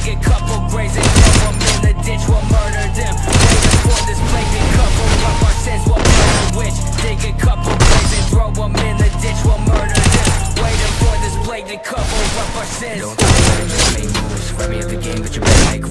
Dig a couple graves and throw them in the ditch, we'll murder them. Waiting for this plague to cover up our sins, we'll murder witch. Dig a couple graves and throw them in the ditch, we'll murder them. Waiting for this plague to cover up our sins. Don't just make moves, grab me at the game, but you better make